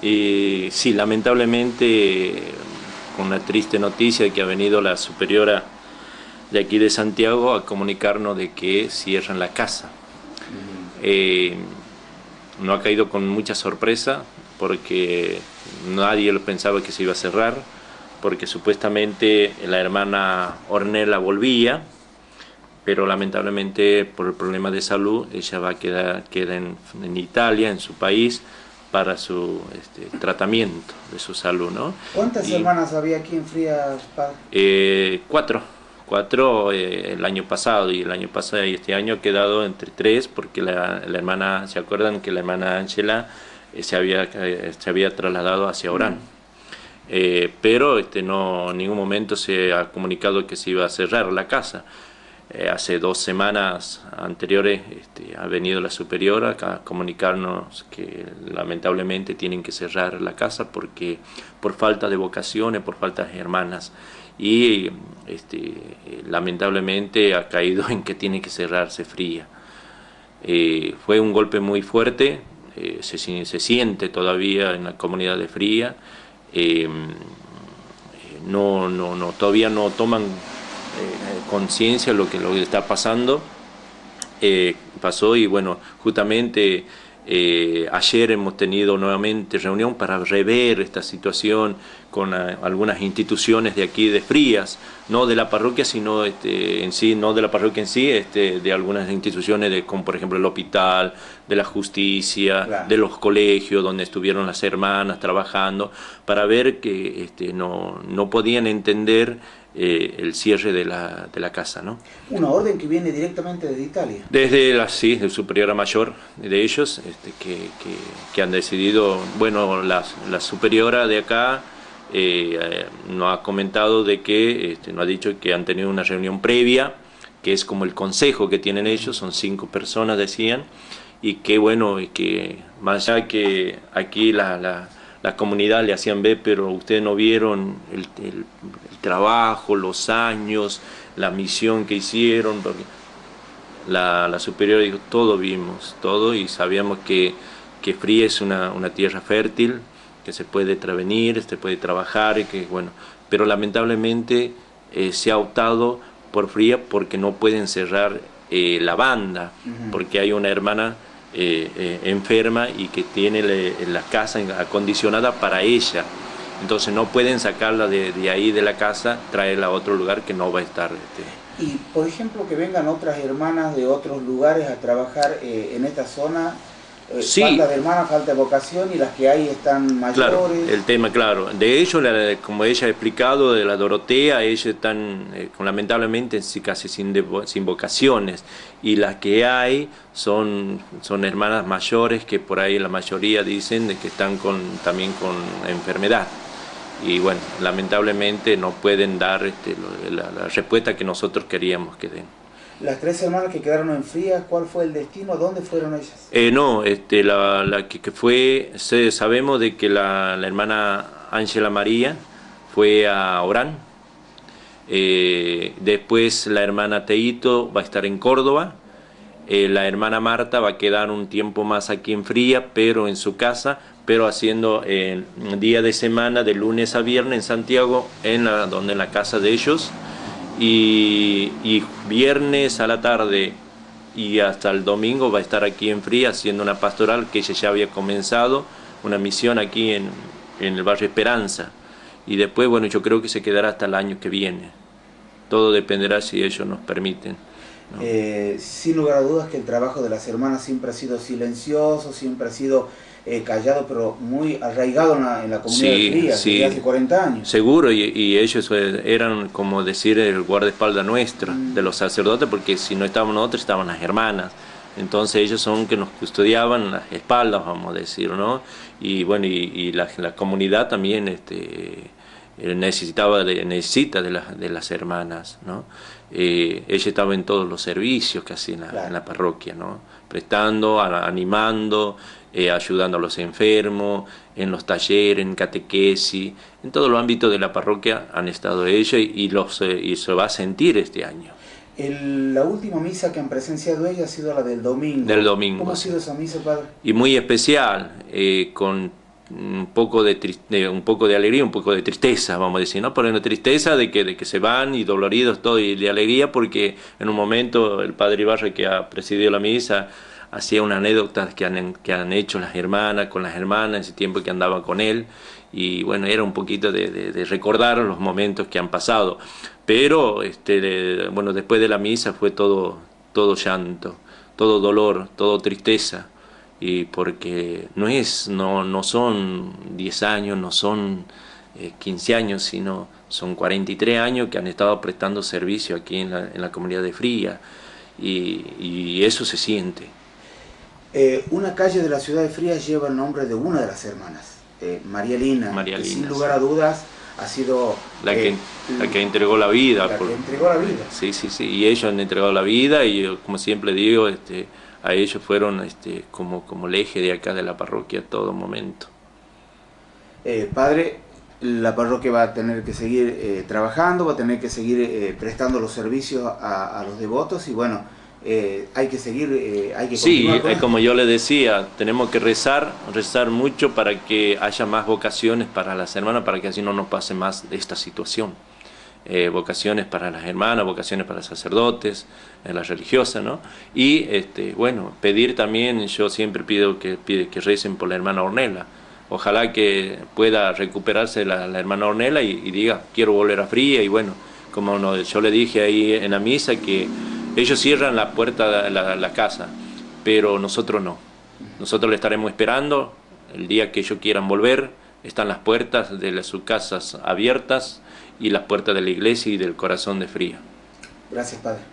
Y sí, lamentablemente, con una triste noticia de que ha venido la superiora de aquí de Santiago a comunicarnos de que cierran la casa. No ha caído con mucha sorpresa porque nadie lo pensaba que se iba a cerrar, porque supuestamente la hermana Ornella volvía, pero lamentablemente por el problema de salud ella queda en Italia, en su país, para su tratamiento de su salud, ¿no? ¿Cuántas hermanas había aquí en Frías, padre? Cuatro el año pasado, y este año ha quedado entre 3, porque la hermana, ¿se acuerdan que la hermana Ángela se había trasladado hacia Orán? Pero no, en ningún momento se ha comunicado que se iba a cerrar la casa. Hace 2 semanas anteriores ha venido la superiora acá a comunicarnos que lamentablemente tienen que cerrar la casa porque por falta de vocaciones, por falta de hermanas, y lamentablemente ha caído en que tiene que cerrarse Fría. Fue un golpe muy fuerte, se siente todavía en la comunidad de Fría. Todavía no toman conciencia de lo que está pasando. Pasó, y bueno, justamente ayer hemos tenido nuevamente reunión para rever esta situación con algunas instituciones de aquí de Frías, no de la parroquia, sino en sí, no de la parroquia en sí, de algunas instituciones como por ejemplo el hospital, de la justicia, claro, de los colegios donde estuvieron las hermanas trabajando, para ver que no podían entender el cierre de la casa, ¿no? Una orden que viene directamente desde Italia. Desde la superiora mayor de ellos, que han decidido, bueno, la superiora de acá nos ha comentado de que, nos ha dicho que han tenido una reunión previa, que es como el consejo que tienen ellos, son 5 personas decían, y que bueno, y que más allá que aquí la comunidad le hacían ver, pero ustedes no vieron el trabajo, los años, la misión que hicieron, porque la superiora dijo, todo vimos, todo, y sabíamos que Fría es una tierra fértil, que se puede travenir, se puede trabajar, y que bueno, pero lamentablemente se ha optado por Fría porque no pueden cerrar la banda, porque hay una hermana enferma y que tiene la casa acondicionada para ella. Entonces no pueden sacarla de ahí de la casa, traerla a otro lugar que no va a estar. Y por ejemplo que vengan otras hermanas de otros lugares a trabajar en esta zona, sí, falta de hermanas, falta de vocación, y las que hay están mayores. Claro, el tema, claro. De ellos, como ella ha explicado, de la Dorotea, ellos están lamentablemente casi sin vocaciones, y las que hay son hermanas mayores que por ahí la mayoría dicen de que están también con enfermedad. Y bueno, lamentablemente no pueden dar la respuesta que nosotros queríamos que den. Las 3 hermanas que quedaron en Frías, ¿cuál fue el destino? ¿Dónde fueron ellas? No, la que fue, sabemos de que la hermana Ángela María fue a Orán. Después la hermana Teito va a estar en Córdoba. La hermana Marta va a quedar un tiempo más aquí en Fría, pero en su casa, pero haciendo día de semana, de lunes a viernes en Santiago, en la casa de ellos. Y viernes a la tarde y hasta el domingo va a estar aquí en Fría haciendo una pastoral que ella ya había comenzado, una misión aquí en el barrio Esperanza. Y después, bueno, yo creo que se quedará hasta el año que viene. Todo dependerá si ellos nos permiten, ¿no? Sin lugar a dudas que el trabajo de las hermanas siempre ha sido silencioso, siempre ha sido callado, pero muy arraigado en la comunidad de Fría, desde hace 40 años. Seguro, y ellos eran, como decir, el guardaespaldas nuestro, de los sacerdotes, porque si no estábamos nosotros, estaban las hermanas. Entonces ellos son que nos custodiaban las espaldas, vamos a decir, ¿no? Y bueno, y la comunidad también necesita de las hermanas, ¿no? Ella estaba en todos los servicios casi en la parroquia, ¿no? Prestando, animando, ayudando a los enfermos, en los talleres, en catequesis, en todos los ámbitos de la parroquia han estado ellos, y se va a sentir este año. La última misa que han presenciado ella ha sido la del domingo. Del domingo. ¿Cómo ha sido esa misa, padre? Y muy especial, un poco de alegría, un poco de tristeza, vamos a decir, ¿no? Pero una tristeza de que se van y doloridos todo, y de alegría porque en un momento el padre Ibarra, que ha presidido la misa, hacía una anécdota que han hecho las hermanas, con las hermanas, en ese tiempo que andaban con él, y bueno, era un poquito de recordar los momentos que han pasado, pero bueno, después de la misa fue todo llanto, todo dolor, todo tristeza, y porque no son 10 años, no son 15 años, sino son 43 años que han estado prestando servicio aquí en la comunidad de Fría, y eso se siente. Una calle de la ciudad de Fría lleva el nombre de una de las hermanas, María Lina, que sin lugar a dudas ha sido la que entregó la vida. Que entregó la vida. Sí, y ellos han entregado la vida, y yo, como siempre digo, a ellos fueron como el eje de acá de la parroquia a todo momento. Padre, la parroquia va a tener que seguir trabajando, va a tener que seguir prestando los servicios a los devotos, y bueno, hay que seguir, hay que continuar. Sí, como yo le decía, tenemos que rezar mucho para que haya más vocaciones para las hermanas, para que así no nos pase más de esta situación. Vocaciones para las hermanas, vocaciones para sacerdotes, las religiosas, ¿no? Y bueno, pedir también, yo siempre pido que recen por la hermana Ornella. Ojalá que pueda recuperarse la hermana Ornella y diga, quiero volver a Fría, y bueno, como yo le dije ahí en la misa, que ellos cierran la puerta de la casa, pero nosotros no. Nosotros le estaremos esperando el día que ellos quieran volver. Están las puertas de sus casas abiertas y las puertas de la iglesia y del corazón de Fría. Gracias, Padre.